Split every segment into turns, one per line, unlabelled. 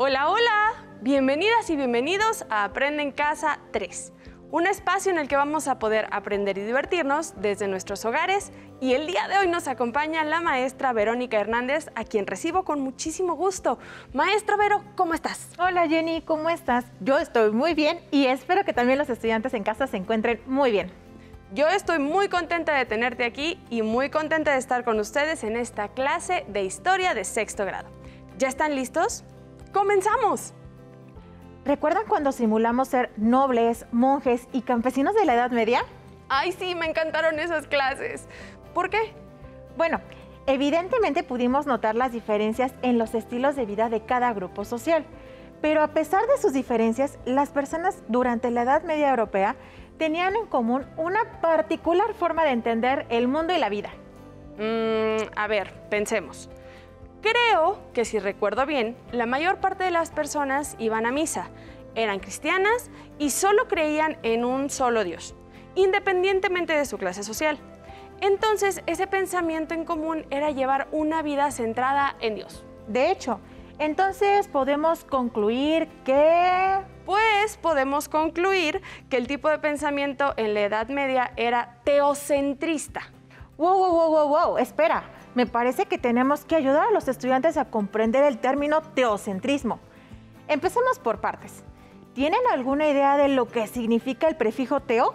Hola, hola, bienvenidas y bienvenidos a Aprende en Casa 3, un espacio en el que vamos a poder aprender y divertirnos desde nuestros hogares, y el día de hoy nos acompaña la maestra Verónica Hernández, a quien recibo con muchísimo gusto. Maestra Vero, ¿cómo estás?
Hola Jenny, ¿cómo estás? Yo estoy muy bien y espero que también los estudiantes en casa se encuentren muy bien.
Yo estoy muy contenta de tenerte aquí y muy contenta de estar con ustedes en esta clase de historia de sexto grado. ¿Ya están listos? ¡Comenzamos!
¿Recuerdan cuando simulamos ser nobles, monjes y campesinos de la Edad Media?
¡Ay, sí! Me encantaron esas clases. ¿Por qué?
Bueno, evidentemente pudimos notar las diferencias en los estilos de vida de cada grupo social. Pero a pesar de sus diferencias, las personas durante la Edad Media europea tenían en común una particular forma de entender el mundo y la vida.
A ver, pensemos. Creo que, si recuerdo bien, la mayor parte de las personas iban a misa, eran cristianas y solo creían en un solo Dios, independientemente de su clase social. Entonces, ese pensamiento en común era llevar una vida centrada en Dios.
De hecho, entonces podemos concluir que...
Pues podemos concluir que el tipo de pensamiento en la Edad Media era teocentrista.
Wow, espera. Me parece que tenemos que ayudar a los estudiantes a comprender el término teocentrismo. Empecemos por partes. ¿Tienen alguna idea de lo que significa el prefijo teo?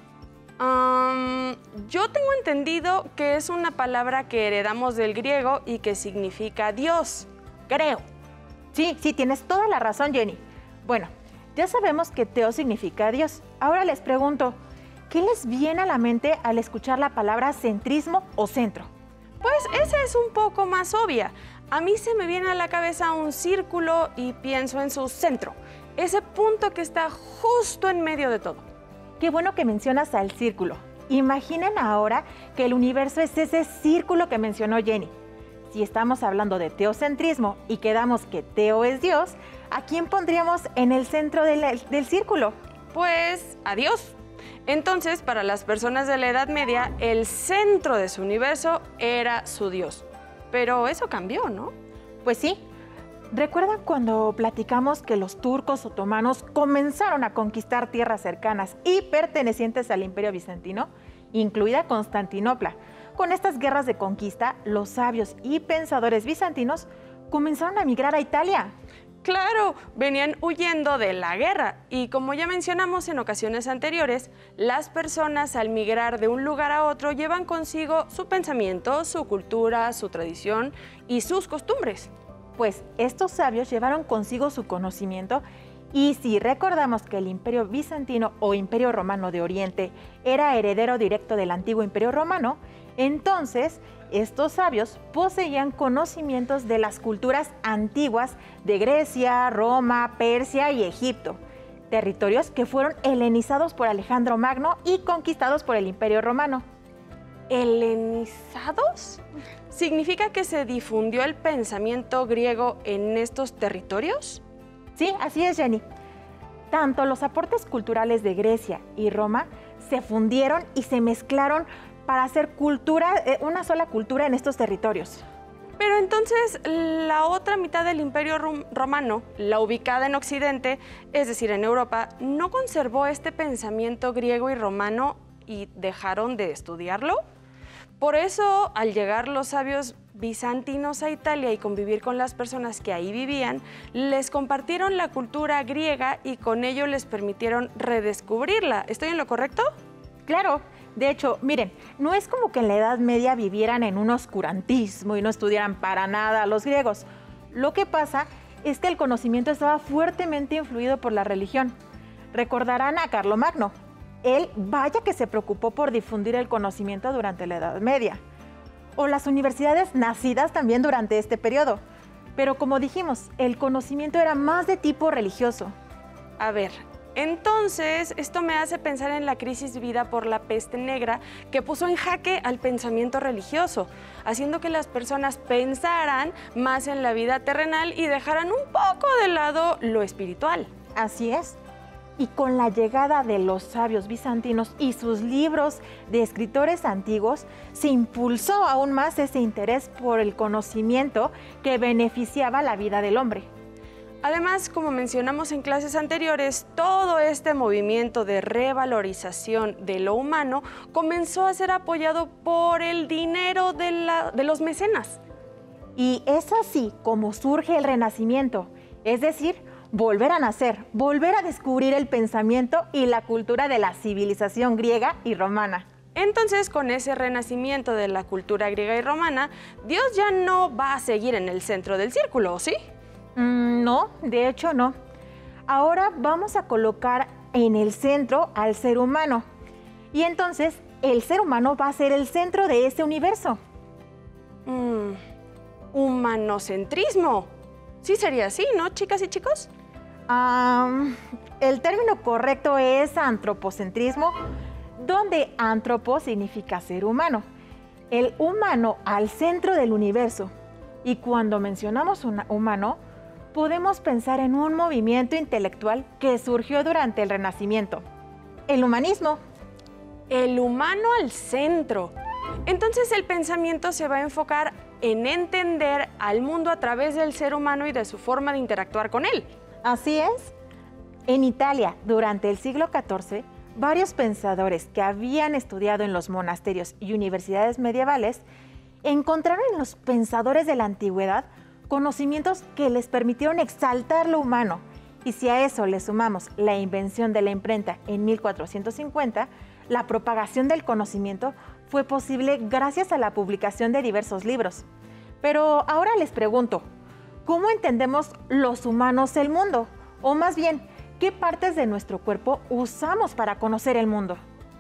Yo tengo entendido que es una palabra que heredamos del griego y que significa Dios, creo.
Sí, tienes toda la razón, Jenny. Bueno, ya sabemos que teo significa Dios. Ahora les pregunto, ¿qué les viene a la mente al escuchar la palabra centrismo o centro?
Pues esa es un poco más obvia. A mí se me viene a la cabeza un círculo y pienso en su centro, ese punto que está justo en medio de todo.
Qué bueno que mencionas al círculo. Imaginen ahora que el universo es ese círculo que mencionó Jenny. Si estamos hablando de teocentrismo y quedamos que Teo es Dios, ¿a quién pondríamos en el centro del círculo?
Pues a Dios. Entonces, para las personas de la Edad Media, el centro de su universo era su Dios. Pero eso cambió, ¿no?
Pues sí. ¿Recuerdan cuando platicamos que los turcos otomanos comenzaron a conquistar tierras cercanas y pertenecientes al Imperio Bizantino, incluida Constantinopla? Con estas guerras de conquista, los sabios y pensadores bizantinos comenzaron a migrar a Italia.
Claro, venían huyendo de la guerra y, como ya mencionamos en ocasiones anteriores, las personas al migrar de un lugar a otro llevan consigo su pensamiento, su cultura, su tradición y sus costumbres.
Pues estos sabios llevaron consigo su conocimiento, y si recordamos que el Imperio Bizantino o Imperio Romano de Oriente era heredero directo del antiguo Imperio Romano, entonces estos sabios poseían conocimientos de las culturas antiguas de Grecia, Roma, Persia y Egipto, territorios que fueron helenizados por Alejandro Magno y conquistados por el Imperio Romano.
¿Helenizados? ¿Significa que se difundió el pensamiento griego en estos territorios?
Sí, así es, Jenny. Tanto los aportes culturales de Grecia y Roma se fundieron y se mezclaron para hacer una sola cultura en estos territorios.
Pero entonces, la otra mitad del Imperio Romano, la ubicada en Occidente, es decir, en Europa, ¿no conservó este pensamiento griego y romano y dejaron de estudiarlo? Por eso, al llegar los sabios bizantinos a Italia y convivir con las personas que ahí vivían, les compartieron la cultura griega y con ello les permitieron redescubrirla. ¿Estoy en lo correcto?
Claro. De hecho, miren, no es como que en la Edad Media vivieran en un oscurantismo y no estudiaran para nada a los griegos. Lo que pasa es que el conocimiento estaba fuertemente influido por la religión. Recordarán a Carlomagno. Él, vaya que se preocupó por difundir el conocimiento durante la Edad Media. O las universidades nacidas también durante este periodo. Pero como dijimos, el conocimiento era más de tipo religioso.
A ver, entonces esto me hace pensar en la crisis vivida por la peste negra, que puso en jaque al pensamiento religioso, haciendo que las personas pensaran más en la vida terrenal y dejaran un poco de lado lo espiritual.
Así es. Y con la llegada de los sabios bizantinos y sus libros de escritores antiguos, se impulsó aún más ese interés por el conocimiento que beneficiaba la vida del hombre.
Además, como mencionamos en clases anteriores, todo este movimiento de revalorización de lo humano comenzó a ser apoyado por el dinero de los mecenas.
Y es así como surge el Renacimiento, es decir, volver a nacer, volver a descubrir el pensamiento y la cultura de la civilización griega y romana.
Entonces, con ese renacimiento de la cultura griega y romana, Dios ya no va a seguir en el centro del círculo, ¿sí?
No, de hecho no. Ahora vamos a colocar en el centro al ser humano. Y entonces el ser humano va a ser el centro de ese universo.
Humanocentrismo. Sí sería así, ¿no, chicas y chicos?
El término correcto es antropocentrismo, donde antropo significa ser humano. El humano al centro del universo. Y cuando mencionamos un humano, podemos pensar en un movimiento intelectual que surgió durante el Renacimiento, el humanismo.
El humano al centro. Entonces el pensamiento se va a enfocar en entender al mundo a través del ser humano y de su forma de interactuar con él.
Así es. En Italia, durante el siglo XIV, varios pensadores que habían estudiado en los monasterios y universidades medievales encontraron en los pensadores de la antigüedad conocimientos que les permitieron exaltar lo humano. Y si a eso le sumamos la invención de la imprenta en 1450, la propagación del conocimiento fue posible gracias a la publicación de diversos libros. Pero ahora les pregunto, ¿cómo entendemos los humanos el mundo? O más bien, ¿qué partes de nuestro cuerpo usamos para conocer el mundo?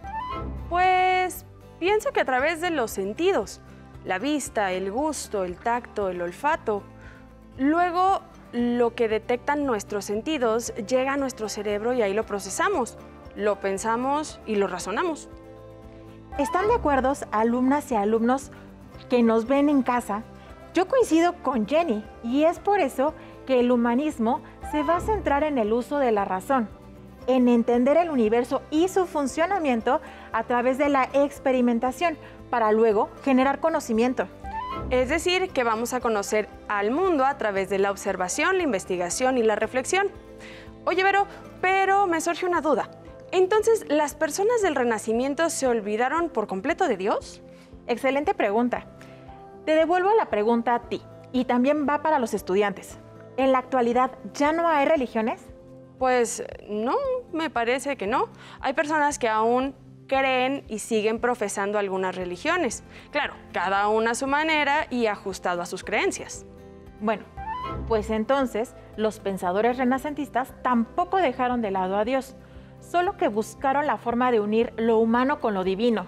Pues pienso que a través de los sentidos, la vista, el gusto, el tacto, el olfato. Luego, lo que detectan nuestros sentidos llega a nuestro cerebro y ahí lo procesamos, lo pensamos y lo razonamos.
¿Están de acuerdo, alumnas y alumnos que nos ven en casa? Yo coincido con Jenny y es por eso que el humanismo se va a centrar en el uso de la razón, en entender el universo y su funcionamiento a través de la experimentación para luego generar conocimiento.
Es decir, que vamos a conocer al mundo a través de la observación, la investigación y la reflexión. Oye, Vero, pero me surge una duda. Entonces, ¿las personas del Renacimiento se olvidaron por completo de Dios?
Excelente pregunta. Te devuelvo la pregunta a ti y también va para los estudiantes. ¿En la actualidad ya no hay religiones?
Pues no, me parece que no. Hay personas que aún creen y siguen profesando algunas religiones. Claro, cada una a su manera y ajustado a sus creencias.
Bueno, pues entonces los pensadores renacentistas tampoco dejaron de lado a Dios, solo que buscaron la forma de unir lo humano con lo divino.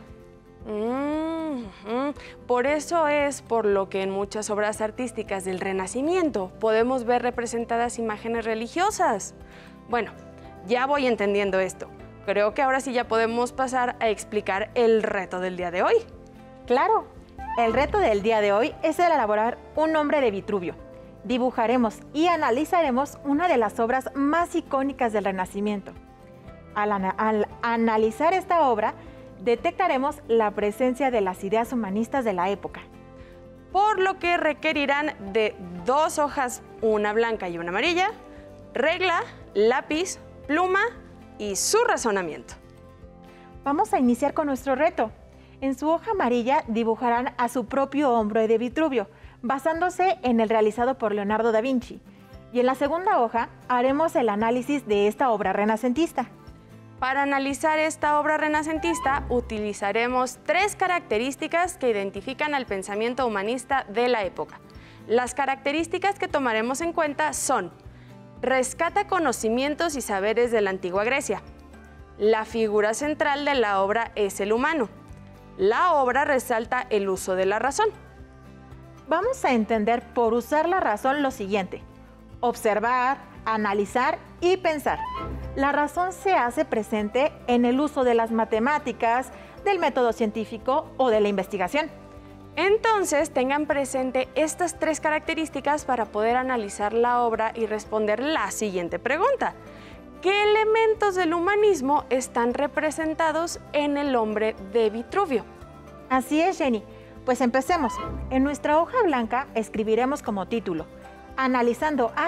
Por eso es por lo que en muchas obras artísticas del Renacimiento podemos ver representadas imágenes religiosas. Bueno, ya voy entendiendo esto. Creo que ahora sí ya podemos pasar a explicar el reto del día de hoy.
Claro, el reto del día de hoy es el elaborar un nombre de Vitruvio. Dibujaremos y analizaremos una de las obras más icónicas del Renacimiento. Al analizar esta obra, detectaremos la presencia de las ideas humanistas de la época.
Por lo que requerirán de 2 hojas, una blanca y una amarilla, regla, lápiz, pluma y su razonamiento.
Vamos a iniciar con nuestro reto. En su hoja amarilla dibujarán a su propio hombre de Vitruvio, basándose en el realizado por Leonardo da Vinci. Y en la segunda hoja haremos el análisis de esta obra renacentista.
Para analizar esta obra renacentista utilizaremos 3 características que identifican al pensamiento humanista de la época. Las características que tomaremos en cuenta son: rescata conocimientos y saberes de la antigua Grecia. La figura central de la obra es el humano. La obra resalta el uso de la razón.
Vamos a entender por usar la razón lo siguiente: observar, analizar y pensar. La razón se hace presente en el uso de las matemáticas, del método científico o de la investigación.
Entonces, tengan presente estas 3 características para poder analizar la obra y responder la siguiente pregunta: ¿qué elementos del humanismo están representados en el hombre de Vitruvio?
Así es, Jenny. Pues empecemos. En nuestra hoja blanca escribiremos como título: analizando a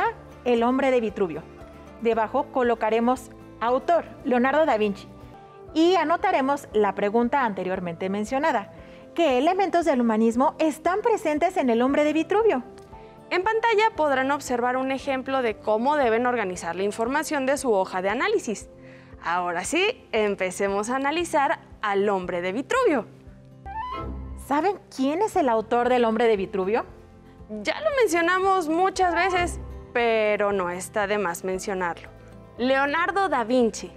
El hombre de Vitruvio. Debajo colocaremos autor, Leonardo da Vinci, y anotaremos la pregunta anteriormente mencionada. ¿Qué elementos del humanismo están presentes en el hombre de Vitruvio?
En pantalla podrán observar un ejemplo de cómo deben organizar la información de su hoja de análisis. Ahora sí, empecemos a analizar al hombre de Vitruvio.
¿Saben quién es el autor del hombre de Vitruvio?
Ya lo mencionamos muchas veces, pero no está de más mencionarlo. Leonardo da Vinci.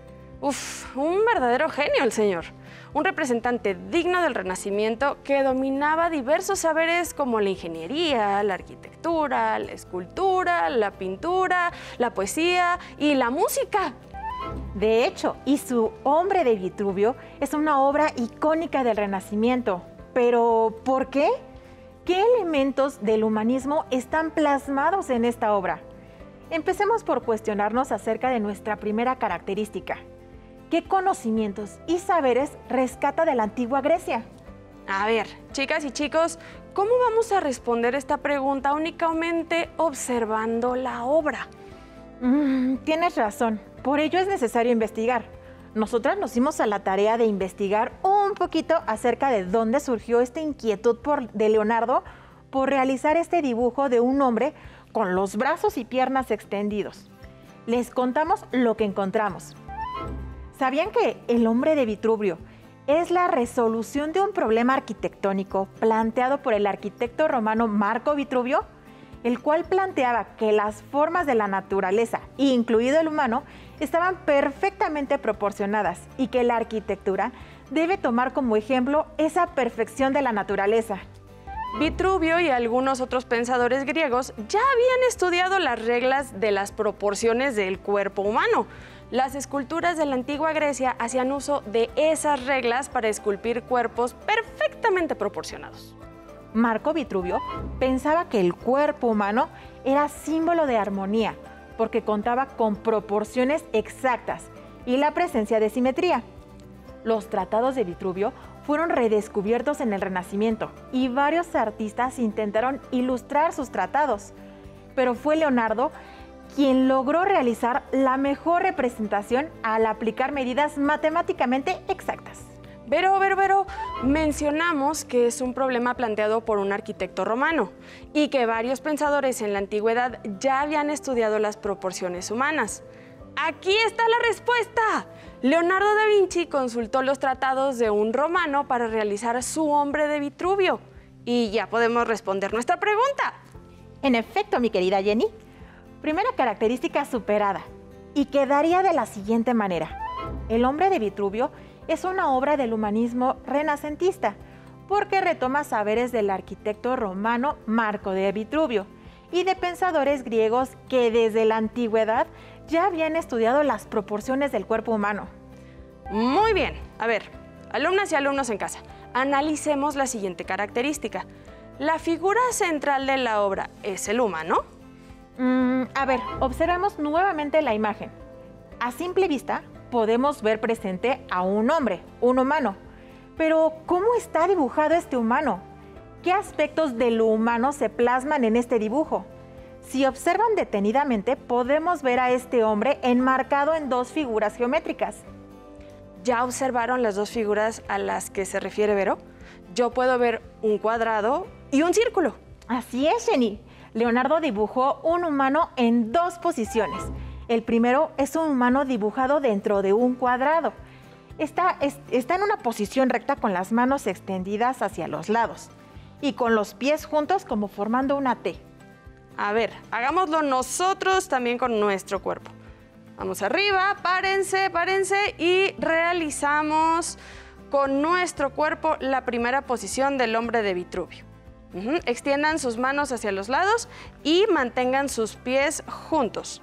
Un verdadero genio el señor. Un representante digno del Renacimiento que dominaba diversos saberes como la ingeniería, la arquitectura, la escultura, la pintura, la poesía y la música.
De hecho, y su Hombre de Vitruvio es una obra icónica del Renacimiento. ¿Pero por qué? ¿Qué elementos del humanismo están plasmados en esta obra? Empecemos por cuestionarnos acerca de nuestra primera característica. ¿Qué conocimientos y saberes rescata de la antigua Grecia?
A ver, chicas y chicos, ¿cómo vamos a responder esta pregunta únicamente observando la obra?
Tienes razón, por ello es necesario investigar. Nosotras nos dimos a la tarea de investigar un poquito acerca de dónde surgió esta inquietud de Leonardo por realizar este dibujo de un hombre con los brazos y piernas extendidos. Les contamos lo que encontramos. ¿Sabían que el hombre de Vitruvio es la resolución de un problema arquitectónico planteado por el arquitecto romano Marco Vitruvio, el cual planteaba que las formas de la naturaleza, incluido el humano, estaban perfectamente proporcionadas y que la arquitectura debe tomar como ejemplo esa perfección de la naturaleza?
Vitruvio y algunos otros pensadores griegos ya habían estudiado las reglas de las proporciones del cuerpo humano. Las esculturas de la antigua Grecia hacían uso de esas reglas para esculpir cuerpos perfectamente proporcionados.
Marco Vitruvio pensaba que el cuerpo humano era símbolo de armonía, porque contaba con proporciones exactas y la presencia de simetría. Los tratados de Vitruvio fueron redescubiertos en el Renacimiento y varios artistas intentaron ilustrar sus tratados, pero fue Leonardo quien logró realizar la mejor representación al aplicar medidas matemáticamente exactas.
Pero, mencionamos que es un problema planteado por un arquitecto romano y que varios pensadores en la antigüedad ya habían estudiado las proporciones humanas. ¡Aquí está la respuesta! Leonardo da Vinci consultó los tratados de un romano para realizar su Hombre de Vitruvio. Y ya podemos responder nuestra pregunta.
En efecto, mi querida Jenny. Primera característica superada, y quedaría de la siguiente manera. El Hombre de Vitruvio es una obra del humanismo renacentista, porque retoma saberes del arquitecto romano Marco de Vitruvio y de pensadores griegos que desde la antigüedad ya habían estudiado las proporciones del cuerpo humano.
Muy bien. A ver, alumnas y alumnos en casa, analicemos la siguiente característica. ¿La figura central de la obra es el humano?
A ver, observemos nuevamente la imagen. A simple vista, podemos ver presente a un hombre, un humano. Pero, ¿cómo está dibujado este humano? ¿Qué aspectos de lo humano se plasman en este dibujo? Si observan detenidamente, podemos ver a este hombre enmarcado en dos figuras geométricas.
¿Ya observaron las dos figuras a las que se refiere Vero? Yo puedo ver un cuadrado y un círculo.
Así es, Jenny. Leonardo dibujó un humano en dos posiciones. El primero es un humano dibujado dentro de un cuadrado. Está en una posición recta con las manos extendidas hacia los lados y con los pies juntos como formando una T.
A ver, hagámoslo nosotros también con nuestro cuerpo. Vamos arriba, párense y realizamos con nuestro cuerpo la primera posición del Hombre de Vitruvio. Extiendan sus manos hacia los lados y mantengan sus pies juntos.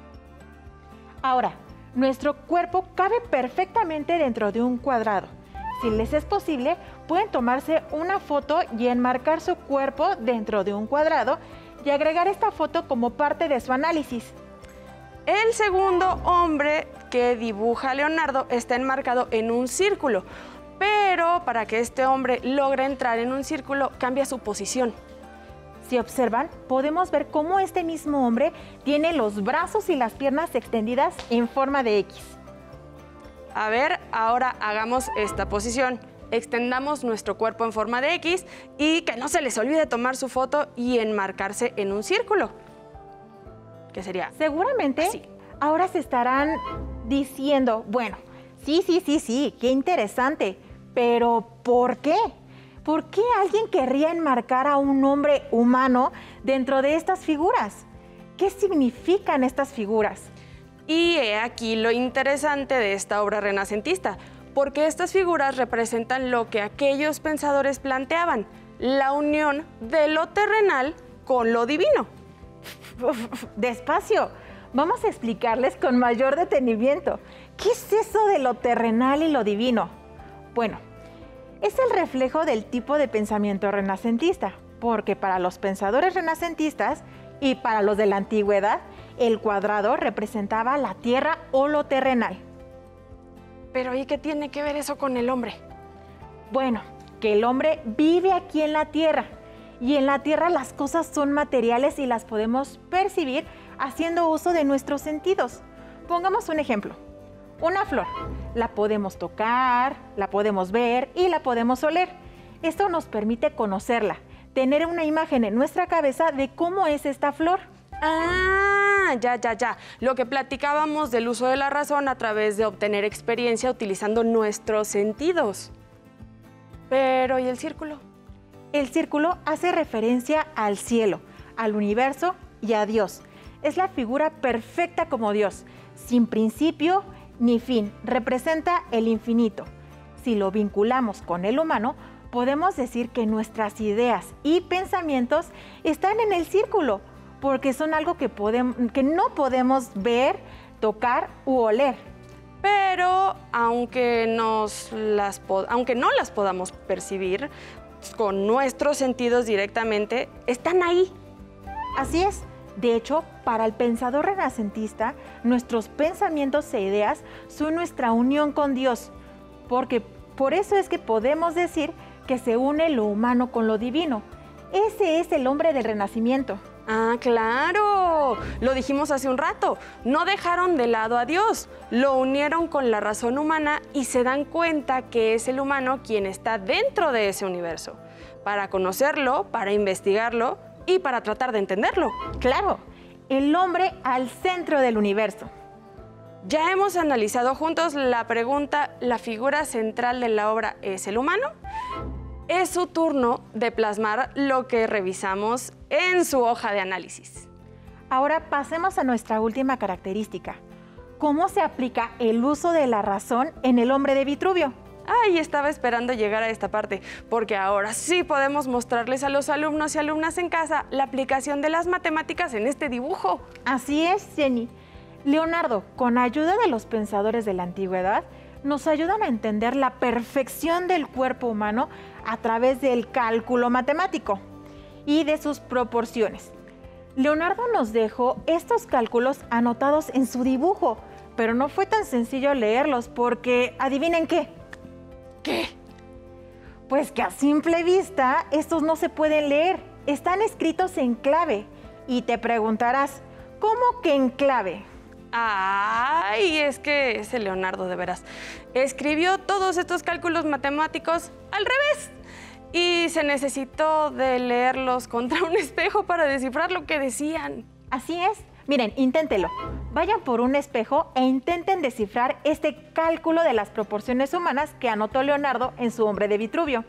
Ahora, nuestro cuerpo cabe perfectamente dentro de un cuadrado. Si les es posible, pueden tomarse una foto y enmarcar su cuerpo dentro de un cuadrado y agregar esta foto como parte de su análisis.
El segundo hombre que dibuja Leonardo está enmarcado en un círculo, pero para que este hombre logre entrar en un círculo, cambia su posición.
Si observan, podemos ver cómo este mismo hombre tiene los brazos y las piernas extendidas en forma de X.
A ver, ahora hagamos esta posición. Extendamos nuestro cuerpo en forma de X y que no se les olvide tomar su foto y enmarcarse en un círculo. ¿Qué sería?
Seguramente
Así.
ahora se estarán diciendo, bueno, sí, qué interesante, pero ¿por qué? ¿Por qué alguien querría enmarcar a un hombre humano dentro de estas figuras? ¿Qué significan estas figuras?
Y he aquí lo interesante de esta obra renacentista, porque estas figuras representan lo que aquellos pensadores planteaban, la unión de lo terrenal con lo divino.
Despacio, vamos a explicarles con mayor detenimiento. ¿Qué es eso de lo terrenal y lo divino? Bueno, es el reflejo del tipo de pensamiento renacentista, porque para los pensadores renacentistas y para los de la antigüedad, el cuadrado representaba la tierra o lo terrenal.
Pero ¿y qué tiene que ver eso con el hombre?
Bueno, que el hombre vive aquí en la tierra, y en la tierra las cosas son materiales y las podemos percibir haciendo uso de nuestros sentidos. Pongamos un ejemplo. Una flor, la podemos tocar, la podemos ver y la podemos oler. Esto nos permite conocerla, tener una imagen en nuestra cabeza de cómo es esta flor.
Ah, ya. Lo que platicábamos del uso de la razón a través de obtener experiencia utilizando nuestros sentidos. Pero, ¿y el círculo?
El círculo hace referencia al cielo, al universo y a Dios. Es la figura perfecta como Dios, sin principio ni fin. Representa el infinito. Si lo vinculamos con el humano, podemos decir que nuestras ideas y pensamientos están en el círculo, porque son algo que no podemos ver, tocar u oler.
Pero, aunque no las podamos percibir con nuestros sentidos directamente, están ahí.
Así es. De hecho, para el pensador renacentista, nuestros pensamientos e ideas son nuestra unión con Dios, porque por eso es que podemos decir que se une lo humano con lo divino. Ese es el hombre del Renacimiento.
Ah, claro, lo dijimos hace un rato, no dejaron de lado a Dios, lo unieron con la razón humana y se dan cuenta que es el humano quien está dentro de ese universo, para conocerlo, para investigarlo y para tratar de entenderlo.
Claro, el hombre al centro del universo.
Ya hemos analizado juntos la pregunta, ¿la figura central de la obra es el humano? Es su turno de plasmar lo que revisamos en su hoja de análisis.
Ahora pasemos a nuestra última característica. ¿Cómo se aplica el uso de la razón en el hombre de Vitruvio?
Ay, estaba esperando llegar a esta parte, porque ahora sí podemos mostrarles a los alumnos y alumnas en casa la aplicación de las matemáticas en este dibujo.
Así es, Jenny. Leonardo, con ayuda de los pensadores de la antigüedad, nos ayudan a entender la perfección del cuerpo humano a través del cálculo matemático y de sus proporciones. Leonardo nos dejó estos cálculos anotados en su dibujo, pero no fue tan sencillo leerlos porque, ¿adivinen qué?
¿Qué?
Pues que a simple vista estos no se pueden leer, están escritos en clave. Y te preguntarás, ¿cómo que en clave?
Ay, es que ese Leonardo de veras escribió todos estos cálculos matemáticos al revés y se necesitó de leerlos contra un espejo para descifrar lo que decían.
Así es. Miren, inténtelo. Vayan por un espejo e intenten descifrar este cálculo de las proporciones humanas que anotó Leonardo en su Hombre de Vitruvio.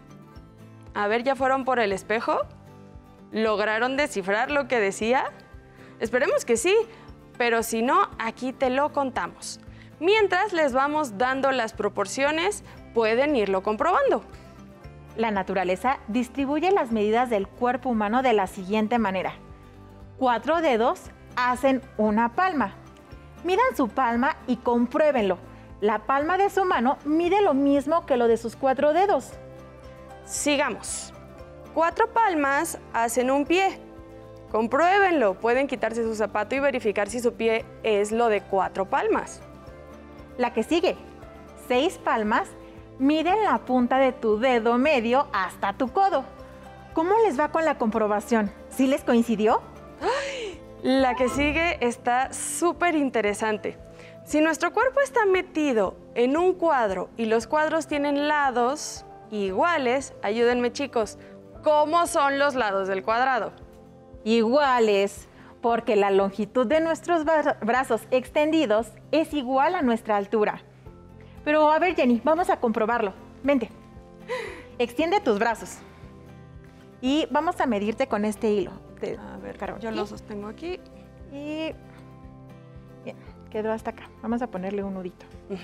A ver, ¿ya fueron por el espejo? ¿Lograron descifrar lo que decía? Esperemos que sí. Pero si no, aquí te lo contamos. Mientras les vamos dando las proporciones, pueden irlo comprobando.
La naturaleza distribuye las medidas del cuerpo humano de la siguiente manera. 4 dedos hacen una palma. Midan su palma y compruébenlo. La palma de su mano mide lo mismo que lo de sus 4 dedos.
Sigamos. 4 palmas hacen un pie. Compruébenlo, pueden quitarse su zapato y verificar si su pie es lo de 4 palmas.
La que sigue, 6 palmas miden la punta de tu dedo medio hasta tu codo. ¿Cómo les va con la comprobación? ¿Sí les coincidió?
La que sigue está súper interesante. Si nuestro cuerpo está metido en un cuadro y los cuadros tienen lados iguales, ayúdenme chicos, ¿cómo son los lados del cuadrado?
Iguales, porque la longitud de nuestros brazos extendidos es igual a nuestra altura. Pero a ver, Jenny, vamos a comprobarlo. Vente. Extiende tus brazos. Y vamos a medirte con este hilo.
A ver, yo lo sostengo aquí.
Y bien, quedó hasta acá. Vamos a ponerle un nudito.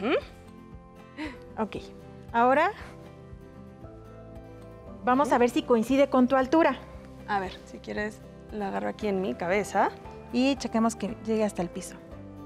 Ok. Ahora vamos a ver si coincide con tu altura.
A ver, si quieres, la agarro aquí en mi cabeza.
Y chequemos que llegue hasta el piso.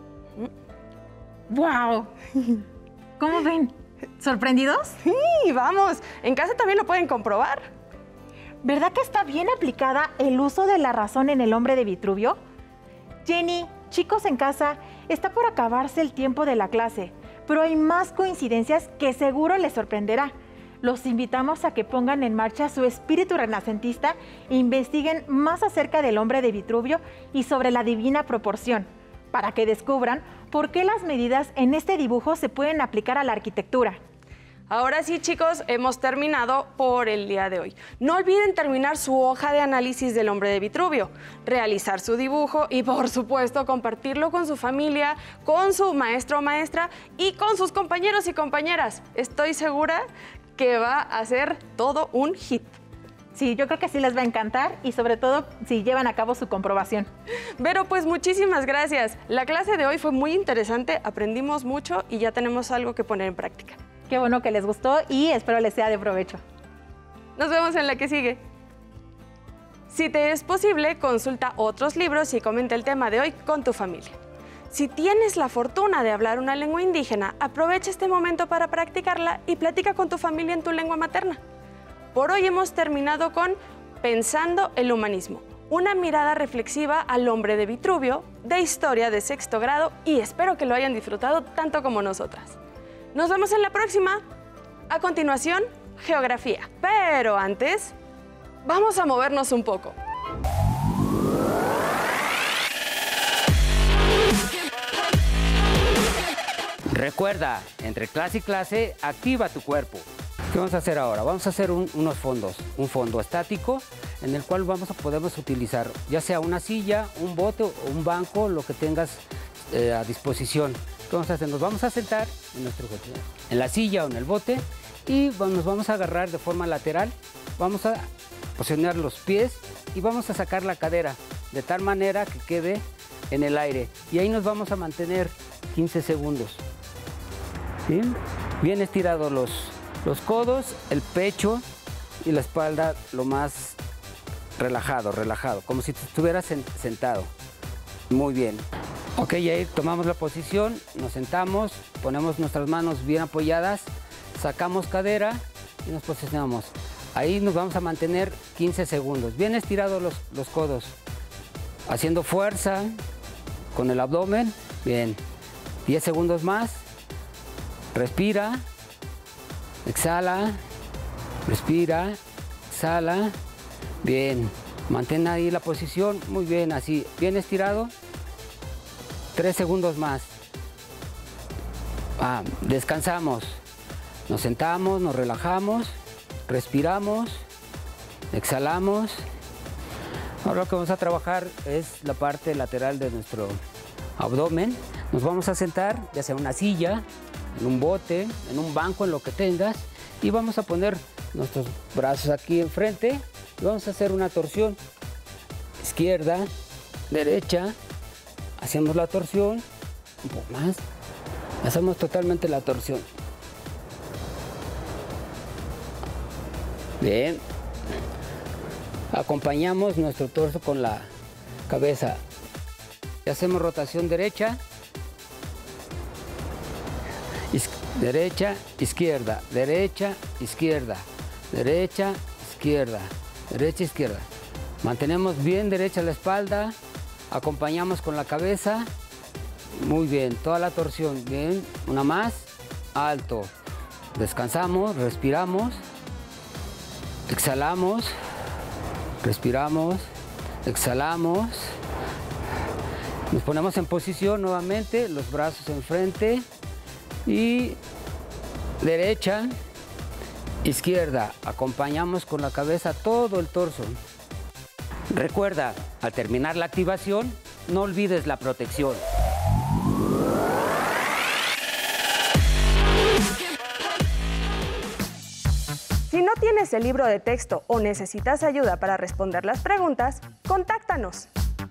¡Wow! ¿Cómo ven? ¿Sorprendidos?
Sí, vamos. En casa también lo pueden comprobar.
¿Verdad que está bien aplicada el uso de la razón en el hombre de Vitruvio? Jenny, chicos en casa, está por acabarse el tiempo de la clase, pero hay más coincidencias que seguro les sorprenderá. Los invitamos a que pongan en marcha su espíritu renacentista e investiguen más acerca del hombre de Vitruvio y sobre la divina proporción, para que descubran por qué las medidas en este dibujo se pueden aplicar a la arquitectura.
Ahora sí, chicos, hemos terminado por el día de hoy. No olviden terminar su hoja de análisis del hombre de Vitruvio, realizar su dibujo y, por supuesto, compartirlo con su familia, con su maestro o maestra y con sus compañeros y compañeras. Estoy segura que va a ser todo un hit.
Sí, yo creo que sí les va a encantar y sobre todo si llevan a cabo su comprobación.
Vero, pues muchísimas gracias. La clase de hoy fue muy interesante, aprendimos mucho y ya tenemos algo que poner en práctica.
Qué bueno que les gustó y espero les sea de provecho.
Nos vemos en la que sigue. Si te es posible, consulta otros libros y comenta el tema de hoy con tu familia. Si tienes la fortuna de hablar una lengua indígena, aprovecha este momento para practicarla y platica con tu familia en tu lengua materna. Por hoy hemos terminado con Pensando el Humanismo, una mirada reflexiva al hombre de Vitruvio, de historia de sexto grado, y espero que lo hayan disfrutado tanto como nosotras. Nos vemos en la próxima. A continuación, geografía. Pero antes, vamos a movernos un poco.
Recuerda, entre clase y clase, activa tu cuerpo. ¿Qué vamos a hacer ahora? Vamos a hacer unos fondos. Un fondo estático en el cual podemos utilizar ya sea una silla, un bote o un banco, lo que tengas a disposición. ¿Qué vamos a hacer? Nos vamos a sentar en la silla o en el bote y nos vamos a agarrar de forma lateral. Vamos a posicionar los pies y vamos a sacar la cadera de tal manera que quede en el aire. Y ahí nos vamos a mantener 15 segundos. ¿Bien? Bien estirados los codos, el pecho y la espalda lo más relajado, como si estuvieras sentado. Muy bien. Ok, ahí tomamos la posición, nos sentamos, ponemos nuestras manos bien apoyadas, sacamos cadera y nos posicionamos. Ahí nos vamos a mantener 15 segundos. Bien estirados los codos, haciendo fuerza con el abdomen. Bien, 10 segundos más. Respira, exhala, respira, exhala. Bien, mantén ahí la posición, muy bien, así, bien estirado. 3 segundos más. Descansamos. Nos sentamos, nos relajamos, respiramos, exhalamos. Ahora lo que vamos a trabajar es la parte lateral de nuestro abdomen. Nos vamos a sentar, ya sea en una silla, en un bote, en un banco, en lo que tengas. Y vamos a poner nuestros brazos aquí enfrente y vamos a hacer una torsión. Izquierda, derecha. Hacemos la torsión, un poco más, hacemos totalmente la torsión. Bien, acompañamos nuestro torso con la cabeza. Y hacemos rotación derecha, derecha, izquierda, derecha, izquierda, derecha, izquierda, derecha, izquierda. Mantenemos bien derecha la espalda. Acompañamos con la cabeza, muy bien, toda la torsión, bien, una más, alto, descansamos, respiramos, exhalamos, Respiramos, exhalamos. Nos ponemos en posición nuevamente, los brazos enfrente y derecha, izquierda. Acompañamos con la cabeza todo el torso. Recuerda, al terminar la activación, no olvides la protección.
Si no tienes el libro de texto o necesitas ayuda para responder las preguntas, contáctanos.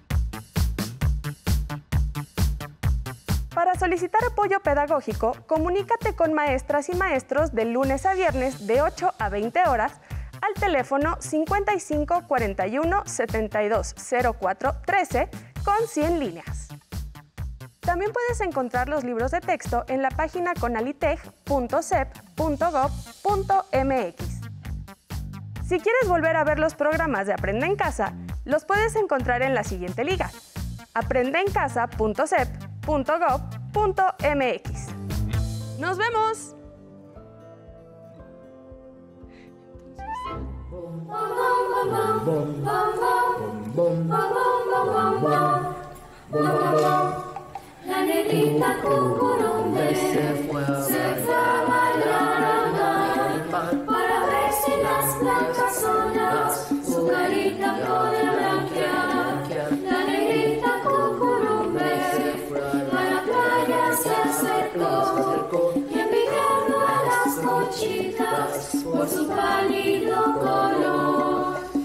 Para solicitar apoyo pedagógico, comunícate con maestras y maestros de lunes a viernes de 8 a 20 horas al teléfono 55 41 72 04 13 con 100 líneas. También puedes encontrar los libros de texto en la página conalitech.sep.gov.mx. Si quieres volver a ver los programas de Aprende en Casa, los puedes encontrar en la siguiente liga: aprendeencasa.sep.gov.mx. ¡Nos vemos!
La negrita cucurumbe se fue a bailar al mar para ver si las blancas olas su carita podía blanquear. La negrita cucurumbe a la playa se acercó y envidiando a las conchitas por su pálido color.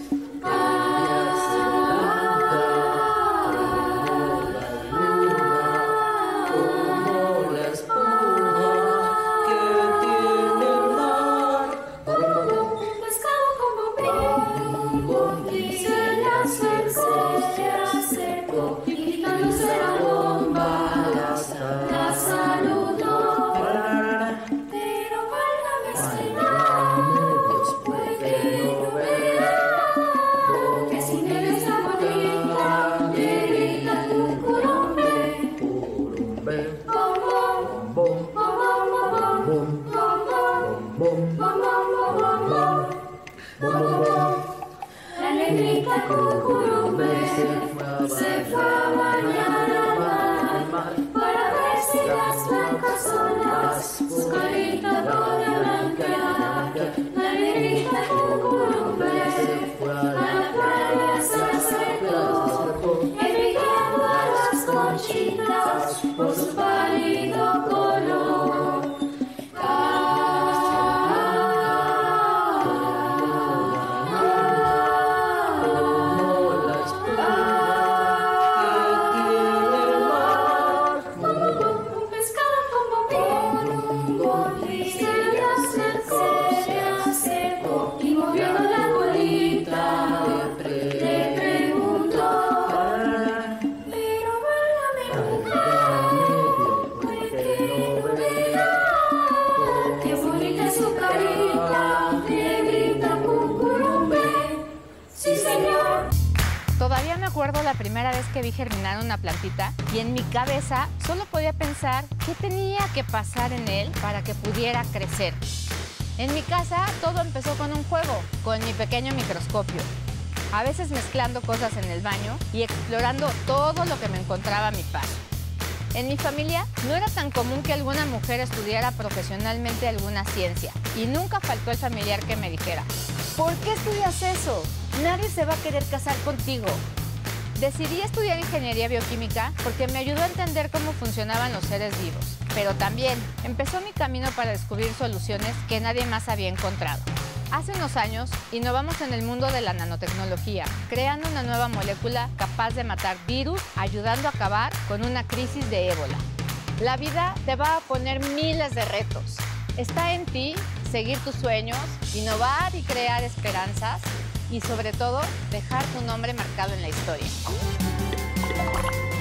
La negrita cucurumbe se fue a bañar al mar para ver si las blancas olas su carita podía blanquear. La negrita cucurumbe a la playa se acercó, envidiando a las conchitas por su pálido color.
Todavía me acuerdo la primera vez que vi germinar una plantita y en mi cabeza solo podía pensar qué tenía que pasar en él para que pudiera crecer. En mi casa todo empezó con un juego, con mi pequeño microscopio. A veces mezclando cosas en el baño y explorando todo lo que me encontraba a mi paso. En mi familia no era tan común que alguna mujer estudiara profesionalmente alguna ciencia y nunca faltó el familiar que me dijera: ¿por qué estudias eso? Nadie se va a querer casar contigo. Decidí estudiar ingeniería bioquímica porque me ayudó a entender cómo funcionaban los seres vivos, pero también empezó mi camino para descubrir soluciones que nadie más había encontrado. Hace unos años innovamos en el mundo de la nanotecnología, creando una nueva molécula capaz de matar virus, ayudando a acabar con una crisis de ébola. La vida te va a poner miles de retos. Está en ti seguir tus sueños, innovar y crear esperanzas y sobre todo dejar tu nombre marcado en la historia.